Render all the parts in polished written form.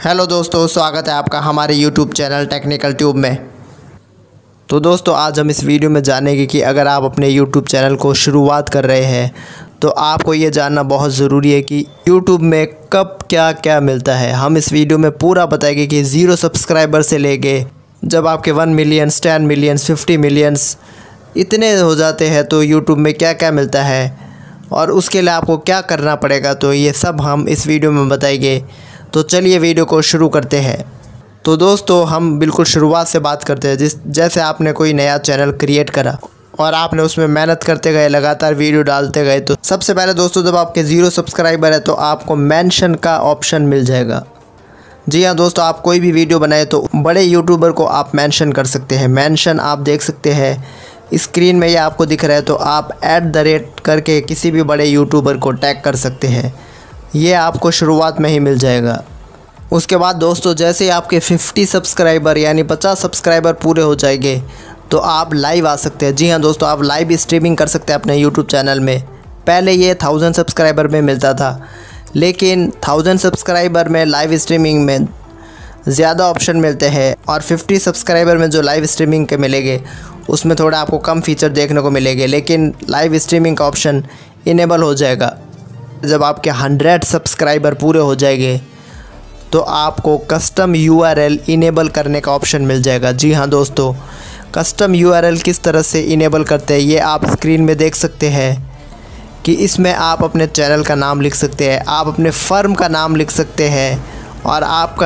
Hello दोस्तों, स्वागत है आपका हमारे यूट्यूब चैनल टेक्निकल ट्यूब में। तो दोस्तों आज हम इस वीडियो में जानेंगे कि अगर आप अपने यूट्यूब चैनल को शुरुआत कर रहे हैं तो आपको ये जानना बहुत ज़रूरी है कि यूट्यूब में कब क्या क्या मिलता है। हम इस वीडियो में पूरा बताएंगे कि 0 सब्सक्राइबर से लेके जब आपके 1 मिलियन, 10 मिलियन, 50 मिलियंस इतने हो जाते हैं तो यूट्यूब में क्या क्या मिलता है और उसके लिए आपको क्या करना पड़ेगा, तो ये सब हम इस वीडियो में बताएंगे। तो चलिए वीडियो को शुरू करते हैं। तो दोस्तों हम बिल्कुल शुरुआत से बात करते हैं। जैसे आपने कोई नया चैनल क्रिएट करा और आपने उसमें मेहनत करते गए, लगातार वीडियो डालते गए, तो सबसे पहले दोस्तों जब आपके 0 सब्सक्राइबर है तो आपको मेंशन का ऑप्शन मिल जाएगा। जी हाँ दोस्तों, आप कोई भी वीडियो बनाए तो बड़े यूट्यूबर को आप मेंशन कर सकते हैं। मेंशन आप देख सकते हैं स्क्रीन में, ये आपको दिख रहा है, तो आप @ करके किसी भी बड़े यूट्यूबर को टैग कर सकते हैं। ये आपको शुरुआत में ही मिल जाएगा। उसके बाद दोस्तों जैसे ही आपके 50 सब्सक्राइबर यानी 50 सब्सक्राइबर पूरे हो जाएंगे तो आप लाइव आ सकते हैं। जी हाँ दोस्तों, आप लाइव स्ट्रीमिंग कर सकते हैं अपने यूट्यूब चैनल में। पहले ये 1000 सब्सक्राइबर में मिलता था, लेकिन 1000 सब्सक्राइबर में लाइव स्ट्रीमिंग में ज़्यादा ऑप्शन मिलते हैं और 50 सब्सक्राइबर में जो लाइव स्ट्रीमिंग के मिलेंगे उसमें थोड़ा आपको कम फीचर देखने को मिलेंगे, लेकिन लाइव स्ट्रीमिंग का ऑप्शन इनेबल हो जाएगा जब आपके 100 सब्सक्राइबर पूरे हो जाएंगे तो आपको कस्टम URL इनेबल करने का ऑप्शन मिल जाएगा। जी हाँ दोस्तों, कस्टम URL किस तरह से इनेबल करते हैं ये आप स्क्रीन में देख सकते हैं कि इसमें आप अपने चैनल का नाम लिख सकते हैं, आप अपने फर्म का नाम लिख सकते हैं और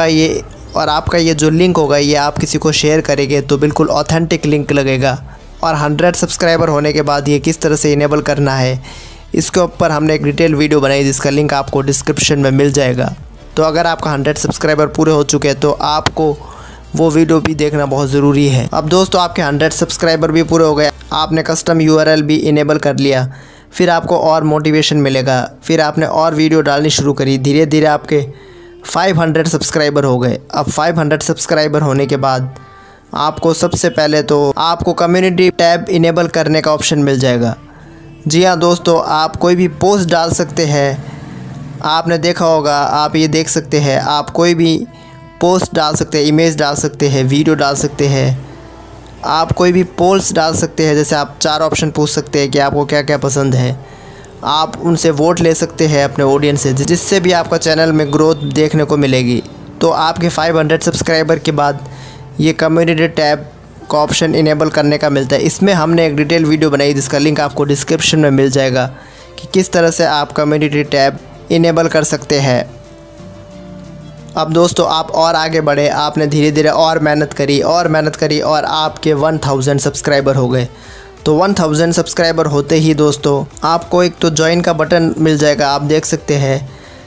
आपका ये जो लिंक होगा ये आप किसी को शेयर करेंगे तो बिल्कुल ऑथेंटिक लिंक लगेगा। और 100 सब्सक्राइबर होने के बाद ये किस तरह से इनेबल करना है इसके ऊपर हमने एक डिटेल वीडियो बनाई जिसका लिंक आपको डिस्क्रिप्शन में मिल जाएगा। तो अगर आपका 100 सब्सक्राइबर पूरे हो चुके हैं तो आपको वो वीडियो भी देखना बहुत ज़रूरी है। अब दोस्तों आपके 100 सब्सक्राइबर भी पूरे हो गए, आपने कस्टम URL भी इनेबल कर लिया, फिर आपको और मोटिवेशन मिलेगा, फिर आपने और वीडियो डालनी शुरू करी, धीरे धीरे आपके 500 सब्सक्राइबर हो गए। अब 500 सब्सक्राइबर होने के बाद आपको सबसे पहले तो आपको कम्युनिटी टैब इनेबल करने का ऑप्शन मिल जाएगा। जी हाँ दोस्तों, आप कोई भी पोस्ट डाल सकते हैं। आपने देखा होगा, आप ये देख सकते हैं, आप कोई भी पोस्ट डाल सकते हैं, इमेज डाल सकते हैं, वीडियो डाल सकते हैं, आप कोई भी पोल्स डाल सकते हैं। जैसे आप 4 ऑप्शन पूछ सकते हैं कि आपको क्या क्या पसंद है, आप उनसे वोट ले सकते हैं अपने ऑडियंस से, जिससे भी आपका चैनल में ग्रोथ देखने को मिलेगी। तो आपके 500 सब्सक्राइबर के बाद ये कम्युनिटी टैब का ऑप्शन इनेबल करने का मिलता है। इसमें हमने एक डिटेल वीडियो बनाई जिसका लिंक आपको डिस्क्रिप्शन में मिल जाएगा कि किस तरह से आप कम्युनिटी टैब इनेबल कर सकते हैं। अब दोस्तों आप और आगे बढ़े, आपने धीरे धीरे और मेहनत करी और आपके 1000 सब्सक्राइबर हो गए। तो 1000 सब्सक्राइबर होते ही दोस्तों आपको एक तो ज्वाइन का बटन मिल जाएगा। आप देख सकते हैं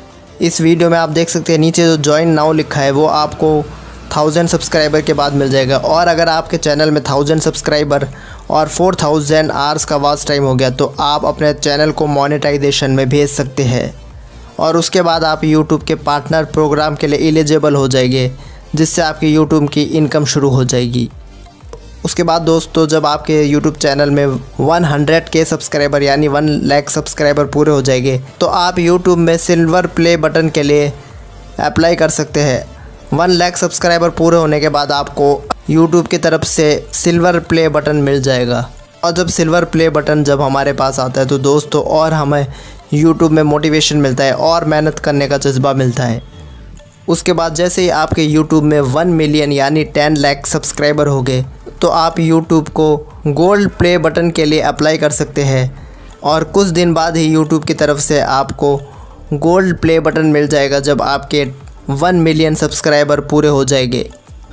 इस वीडियो में, आप देख सकते हैं नीचे जो ज्वाइन नाउ लिखा है वो आपको 1000 सब्सक्राइबर के बाद मिल जाएगा। और अगर आपके चैनल में 1000 सब्सक्राइबर और 4000 आवर्स का वॉच टाइम हो गया तो आप अपने चैनल को मोनेटाइजेशन में भेज सकते हैं और उसके बाद आप YouTube के पार्टनर प्रोग्राम के लिए एलिजिबल हो जाएंगे, जिससे आपकी YouTube की इनकम शुरू हो जाएगी। उसके बाद दोस्तों जब आपके YouTube चैनल में 100K सब्सक्राइबर यानी 1 लाख सब्सक्राइबर पूरे हो जाएंगे तो आप YouTube में सिल्वर प्ले बटन के लिए अप्लाई कर सकते हैं। 1 लाख सब्सक्राइबर पूरे होने के बाद आपको YouTube की तरफ से सिल्वर प्ले बटन मिल जाएगा। और जब सिल्वर प्ले बटन जब हमारे पास आता है तो दोस्तों और हमें YouTube में मोटिवेशन मिलता है और मेहनत करने का जज्बा मिलता है। उसके बाद जैसे ही आपके YouTube में 1 मिलियन यानी 10 लाख सब्सक्राइबर हो गए तो आप YouTube को गोल्ड प्ले बटन के लिए अप्लाई कर सकते हैं और कुछ दिन बाद ही YouTube की तरफ से आपको गोल्ड प्ले बटन मिल जाएगा जब आपके 1 मिलियन सब्सक्राइबर पूरे हो जाएंगे।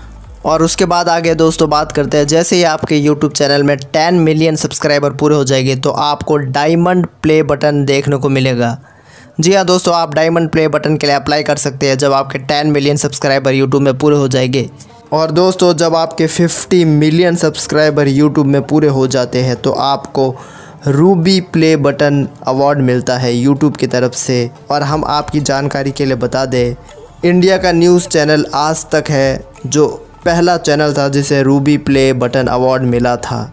और उसके बाद आगे दोस्तों बात करते हैं, जैसे ही आपके YouTube चैनल में 10 मिलियन सब्सक्राइबर पूरे हो जाएंगे तो आपको डायमंड प्ले बटन देखने को मिलेगा। जी हाँ दोस्तों, आप डायमंड प्ले बटन के लिए अप्लाई कर सकते हैं जब आपके 10 मिलियन सब्सक्राइबर YouTube में पूरे हो जाएंगे। और दोस्तों जब आपके 50 मिलियन सब्सक्राइबर YouTube में पूरे हो जाते हैं तो आपको रूबी प्ले बटन अवार्ड मिलता है YouTube की तरफ से। और हम आपकी जानकारी के लिए बता दें, इंडिया का न्यूज़ चैनल आज तक है जो पहला चैनल था जिसे रूबी प्ले बटन अवार्ड मिला था।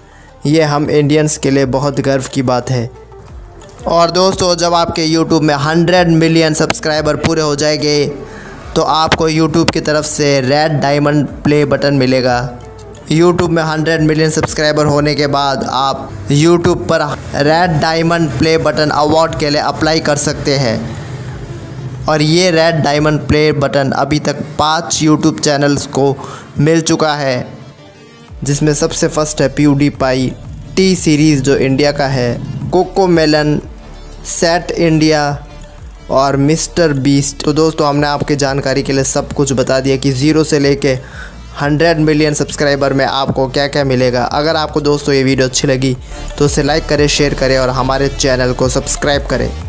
ये हम इंडियंस के लिए बहुत गर्व की बात है। और दोस्तों जब आपके YouTube में 100 मिलियन सब्सक्राइबर पूरे हो जाएंगे तो आपको यूट्यूब की तरफ से रेड डायमंड प्ले बटन मिलेगा। यूट्यूब में 100 मिलियन सब्सक्राइबर होने के बाद आप यूट्यूब पर red diamond play button award के लिए अप्लाई कर सकते हैं। और ये रेड डायमंड प्ले बटन अभी तक 5 यूट्यूब चैनल्स को मिल चुका है, जिसमें सबसे फर्स्ट है PewDiePie, टी सीरीज़ जो इंडिया का है, कोकोमेलन, सेट इंडिया और मिस्टर बीस्ट। तो दोस्तों हमने आपकी जानकारी के लिए सब कुछ बता दिया कि 0 से लेके 100 मिलियन सब्सक्राइबर में आपको क्या क्या मिलेगा। अगर आपको दोस्तों ये वीडियो अच्छी लगी तो उसे लाइक करें, शेयर करें और हमारे चैनल को सब्सक्राइब करें।